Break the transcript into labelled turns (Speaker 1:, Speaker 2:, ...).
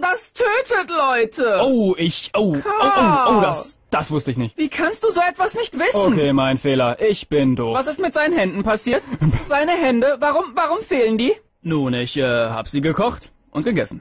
Speaker 1: das tötet Leute.
Speaker 2: Das wusste ich nicht.
Speaker 1: Wie kannst du so etwas nicht wissen?
Speaker 2: Okay, mein Fehler. Ich bin doof.
Speaker 1: Was ist mit seinen Händen passiert? Seine Hände, warum fehlen die?
Speaker 2: Nun, ich hab sie gekocht und gegessen.